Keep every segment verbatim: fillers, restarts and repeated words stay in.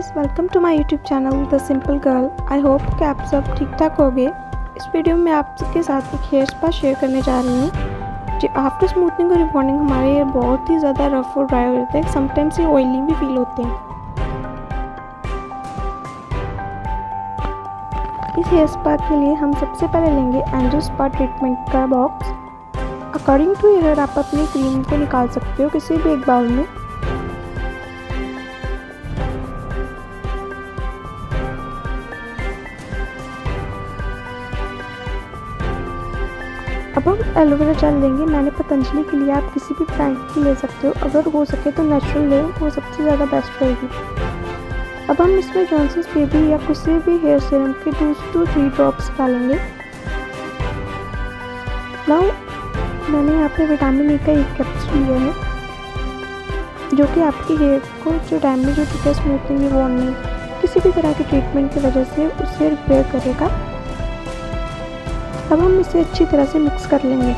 Welcome to my YouTube channel the simple girl. I hope कि आप सब ठीक ठाक होंगे। इस वीडियो में आपके साथ एक हेयर स्पा शेयर करने जा रही हूँ। जी आफ्टर स्मूथनिंग और रिबॉन्डिंग हमारे हेयर बहुत ही ज़्यादा रफ और ड्राई हो जाते हैं, समटाइम्स ये ऑयली भी फील होते हैं। इस हेयर स्पा के लिए हम सबसे पहले लेंगे एंजल स्पा ट्रीटमेंट का बॉक्स। अकॉर्डिंग टू हेयर आप अपनी क्रीम को निकाल सकते हो किसी भी एक बाउल में। अब हम एलोवेरा जेल लेंगे। मैंने पतंजलि के लिए, आप किसी भी ब्रांड की ले सकते हो, अगर हो सके तो नेचुरल लें, वो सबसे ज़्यादा बेस्ट रहेगी। अब हम इसमें जॉनसन्स बेबी या किसी भी हेयर सीरम के टू टू थ्री ड्रॉप्स डालेंगे। नाउ मैंने यहाँ पे विटामिन ई का एक कैप्सूल लिया है, जो कि आपके हेयर को जो डैमेज हो चुका है स्मूथनिंग रिबॉन्डिंग किसी भी तरह की ट्रीटमेंट की वजह से उसे रिपेयर करेगा। अब हम इसे अच्छी तरह से मिक्स कर लेंगे।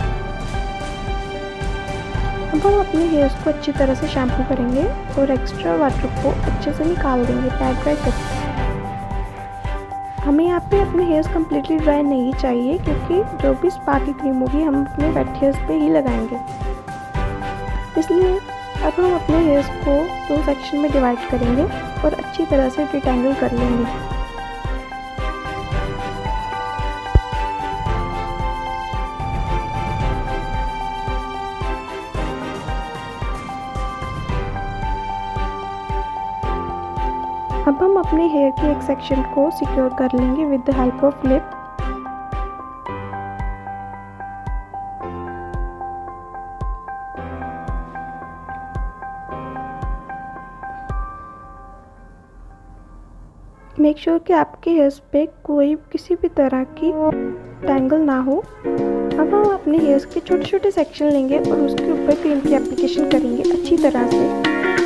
अब हम अपने हेयर्स को अच्छी तरह से शैम्पू करेंगे और एक्स्ट्रा वाटर को अच्छे से निकाल देंगे पैक ड्राई करके। हमें यहाँ पे अपने हेयर्स कम्प्लीटली ड्राई नहीं चाहिए, क्योंकि जो भी स्पा की क्रीम होगी हम अपने वेट हेयर्स पे ही लगाएंगे। इसलिए अब हम अपने हेयर्स को दो सेक्शन में डिवाइड करेंगे और अच्छी तरह से डिटेंगल कर लेंगे। अब हम अपने हेयर के एक सेक्शन को सिक्योर कर लेंगे with the help of clip. Make sure कि आपके हेयर्स पे कोई किसी भी तरह की टैंगल ना हो। अब हम अपने हेयर्स के छोटे छोटे सेक्शन लेंगे और उसके ऊपर क्रीम की एप्लीकेशन करेंगे अच्छी तरह से।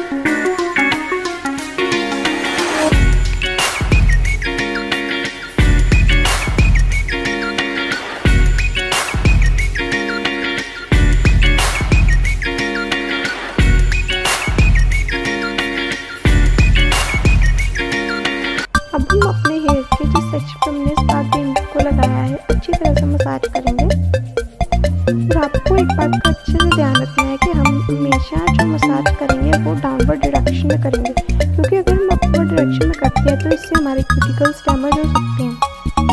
अब हम अपने हेयर के जिस सेक्शन पर हमने स्पा क्रीम को लगाया है अच्छी तरह से मसाज करेंगे। और आपको एक बात का अच्छे से ध्यान रखना है कि हम हमेशा जो मसाज करेंगे वो डाउनवर्ड डायरेक्शन में करेंगे, क्योंकि अगर हम अपवर्ड डायरेक्शन में करते हैं तो इससे हमारे क्यूटिकल्स डैमेज हो सकते हैं।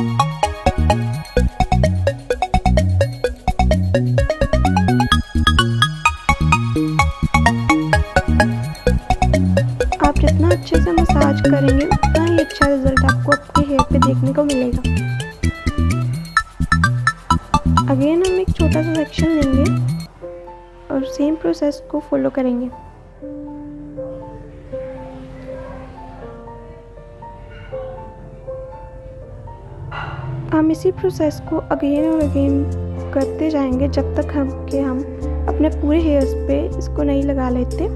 आप जितना अच्छे से मसाज करेंगे उतना ही अच्छा रिजल्ट आपको आपके हेयर पे देखने को मिलेगा। अगेन हम एक छोटा सा सेक्शन लेंगे और सेम प्रोसेस को फॉलो करेंगे। हम इसी प्रोसेस को अगेन और अगेन करते जाएंगे जब तक हम कि हम अपने पूरे हेयर्स पे इसको नहीं लगा लेते।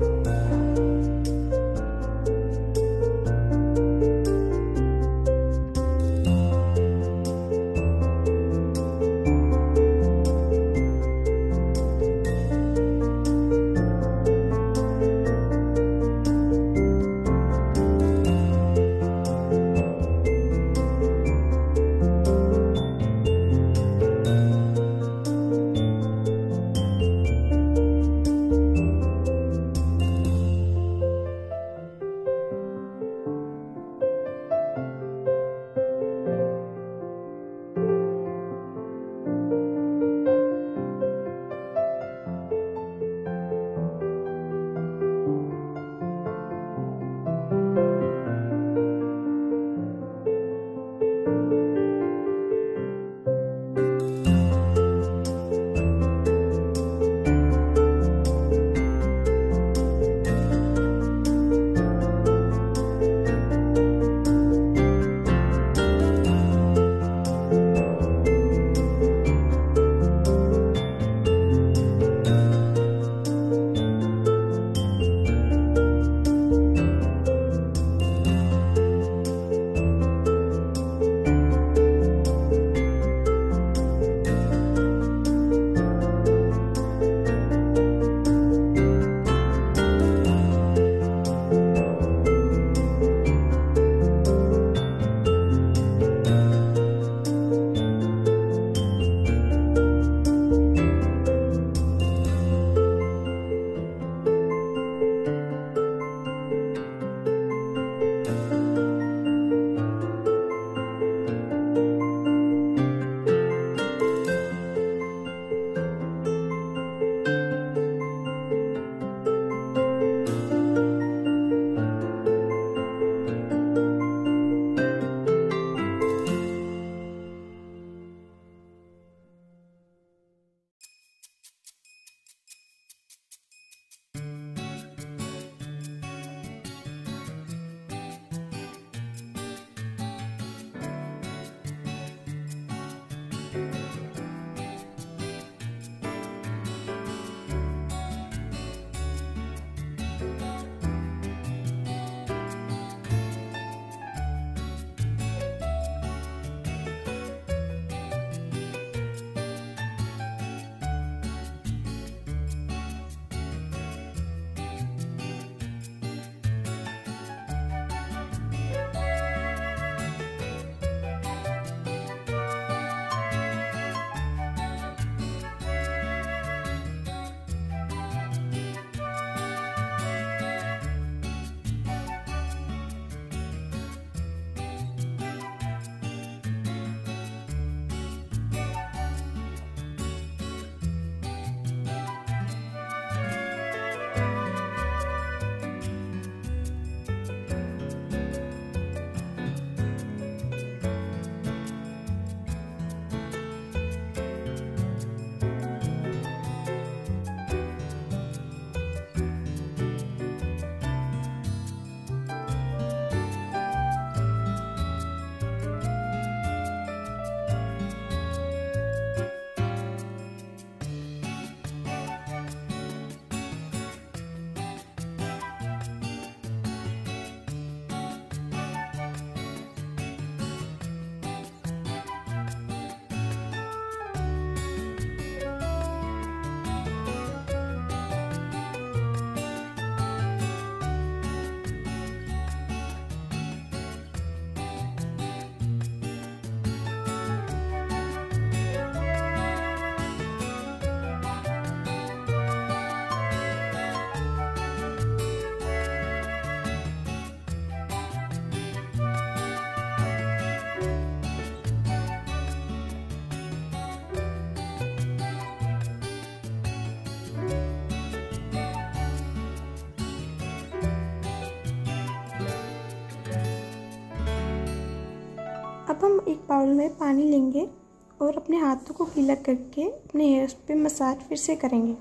अब हम एक बाउल में पानी लेंगे और अपने हाथों को गीला करके अपने हेयर्स पे मसाज फिर से करेंगे।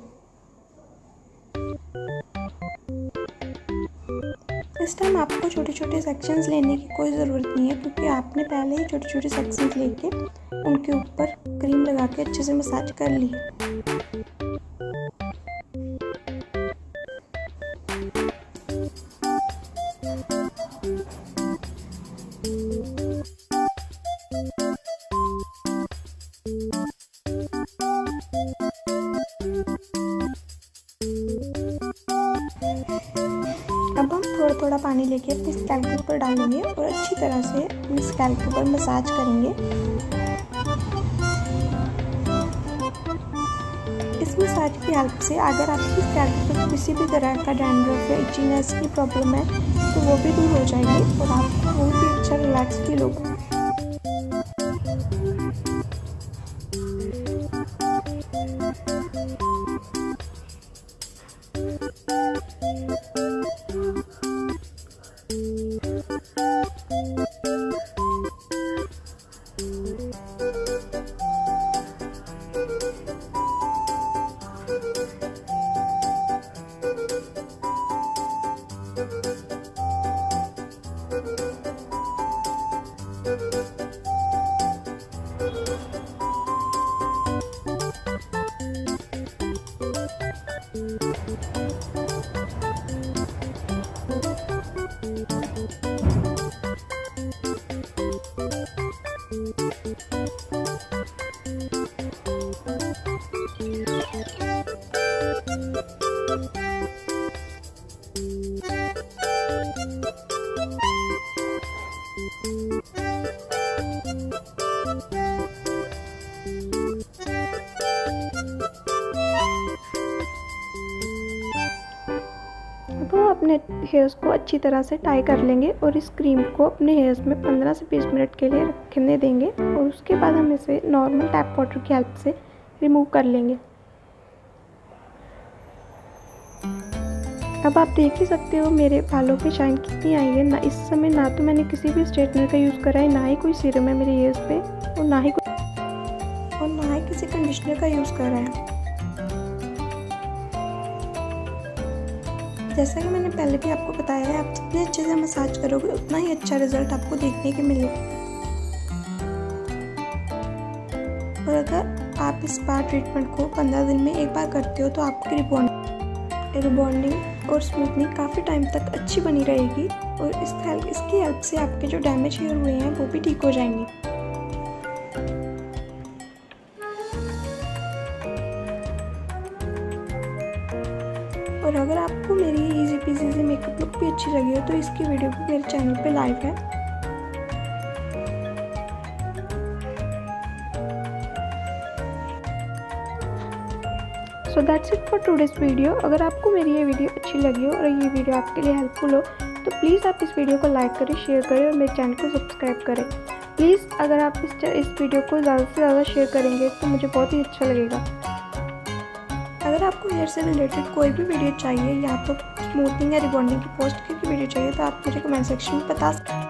इस टाइम आपको छोटे छोटे सेक्शंस लेने की कोई ज़रूरत नहीं है, क्योंकि आपने पहले ही छोटे छोटे सेक्शंस लेके उनके ऊपर क्रीम लगा के अच्छे से मसाज कर ली। अब हम थोड़ा थोड़ा पानी लेके अपने स्कैल्प के ऊपर डालेंगे और अच्छी तरह से अपने स्कैल्प के ऊपर मसाज करेंगे। इस मसाज की हेल्प से अगर आपकी स्कैल्प पर किसी भी तरह का डैंड्रफ या इचीनेस की प्रॉब्लम है तो वो भी दूर हो जाएगी और आपको बहुत ही अच्छा रिलैक्स फील होगा। अब हम अपने हेयर्स को अच्छी तरह से टाई कर लेंगे और इस क्रीम को अपने हेयर्स में पंद्रह से बीस मिनट के लिए रखने देंगे और उसके बाद हम इसे नॉर्मल टैप वाटर की हेल्प से रिमूव कर लेंगे। अब आप देख ही सकते हो मेरे बालों पे शाइन कितनी आई है। ना इस समय ना तो मैंने किसी भी स्ट्रेटनर का यूज़ करा है, ना ही कोई सीरम है मेरे हेयर्स पे और ना ही और ना ही किसी कंडीशनर का यूज़ करा है। जैसा कि मैंने पहले भी आपको बताया है, आप जितने अच्छे से मसाज करोगे उतना ही अच्छा रिजल्ट आपको देखने के मिलेगा। और अगर आप इस बार ट्रीटमेंट को पंद्रह दिन में एक बार करते हो तो आपकी रिबॉन्डिंग रिबॉन्डिंग और स्मूथनिंग काफ़ी टाइम तक अच्छी बनी रहेगी और इस हेल्प इसकी हेल्प से आपके जो डैमेज हेयर हुए हैं वो भी ठीक हो जाएंगे। और अगर आपको मेरी इजी पीजी सी मेकअप लुक भी अच्छी लगी हो तो इसकी वीडियो भी मेरे चैनल पे लाइव है। So that's it for today's video. अगर आपको मेरी ये वीडियो अच्छी लगी हो और ये वीडियो आपके लिए हेल्पफुल हो तो प्लीज़ आप इस वीडियो को लाइक करें, शेयर करें और मेरे चैनल को सब्सक्राइब करें। प्लीज़ अगर आप इस इस वीडियो को ज़्यादा से ज़्यादा शेयर करेंगे तो मुझे बहुत ही अच्छा लगेगा। अगर आपको हेयर से रिलेटेड कोई भी वीडियो चाहिए या तो स्मूथनिंग या रिबॉन्डिंग की पोस्ट की वीडियो चाहिए तो आप मुझे कमेंट सेक्शन में बता सकते हैं।